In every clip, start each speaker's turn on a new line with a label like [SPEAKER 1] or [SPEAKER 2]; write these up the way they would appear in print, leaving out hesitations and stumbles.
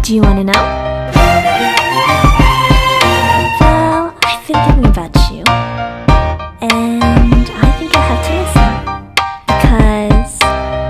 [SPEAKER 1] Do you want to know? Well, I've been thinking about you, and I think I have to listen, because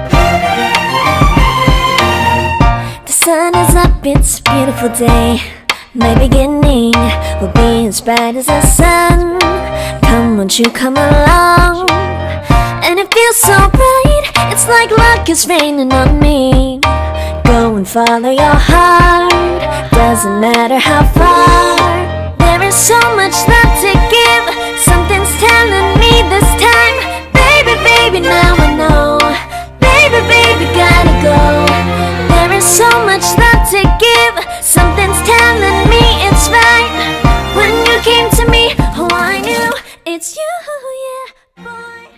[SPEAKER 1] the sun is up, it's a beautiful day. My beginning will be as bright as the sun. Come, won't you come along? And it feels so bright, it's like luck is raining on me. Go and follow your heart, doesn't matter how far. There is so much love to give, something's telling me this time. Baby, baby, now I know. Baby, baby, gotta go. There is so much love to give, something's telling me it's right. When you came to me, oh I knew it's you, yeah, boy.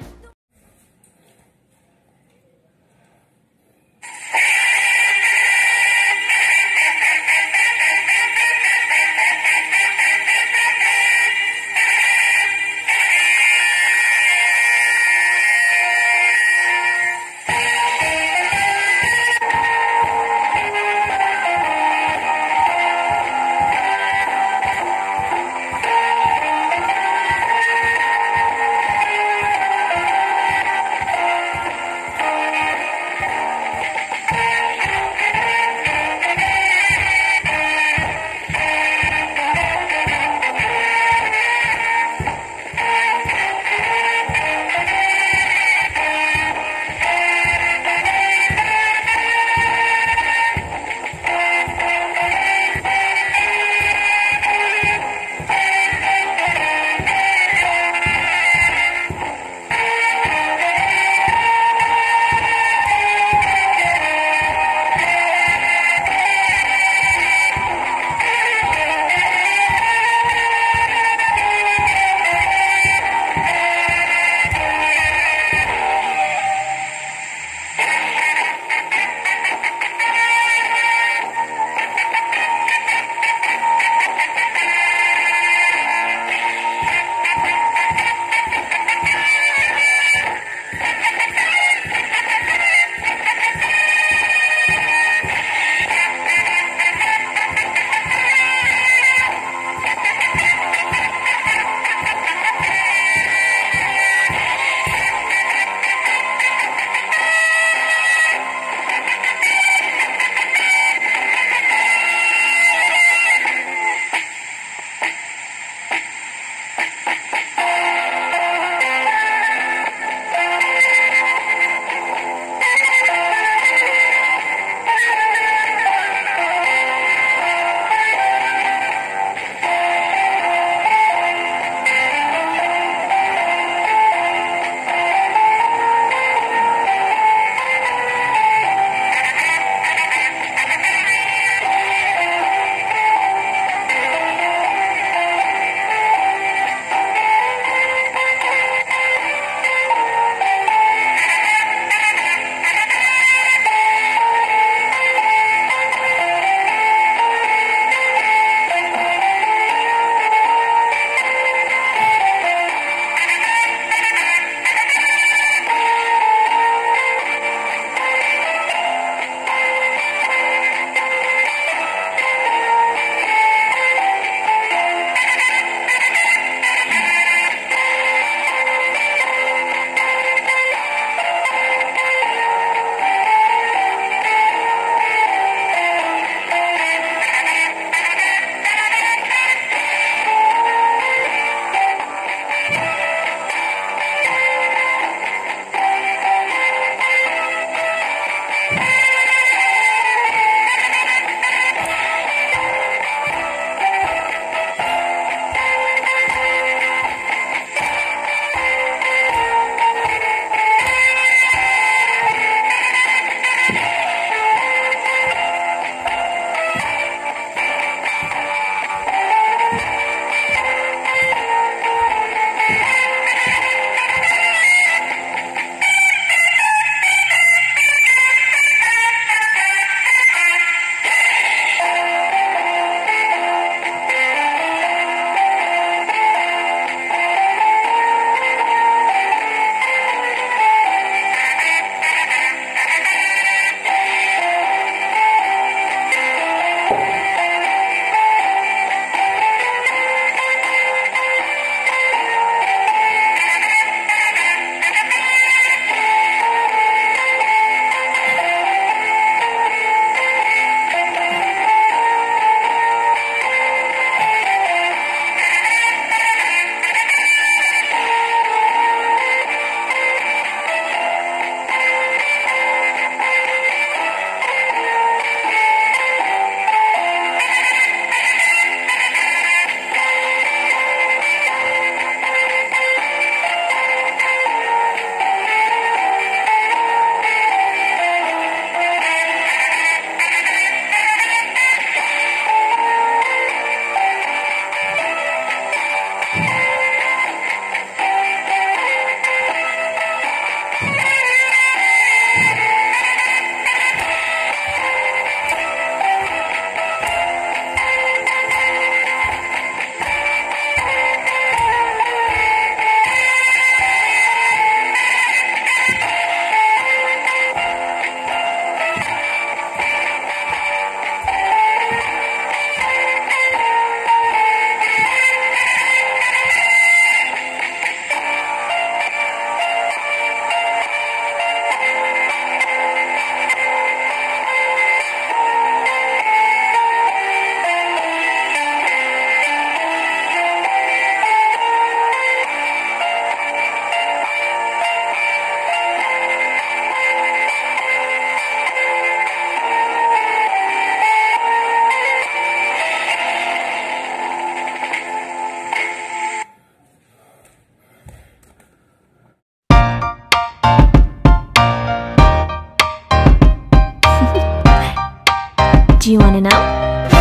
[SPEAKER 1] Do you wanna know?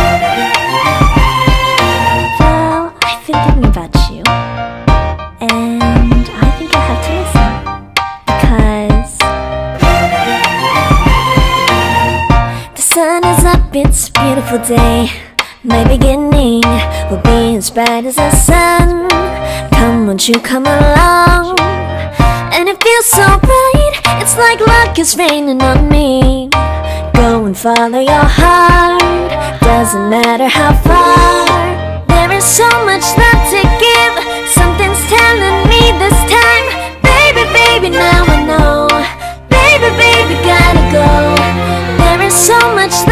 [SPEAKER 1] Well, I've been thinking about you, and I think I have to listen, because the sun is up, it's a beautiful day. My beginning will be as bright as the sun. Come, won't you come along? And it feels so bright, it's like luck is raining on me. Go and follow your heart, doesn't matter how far. There is so much love to give, something's telling me this time. Baby, baby, now I know. Baby, baby, gotta go. There is so much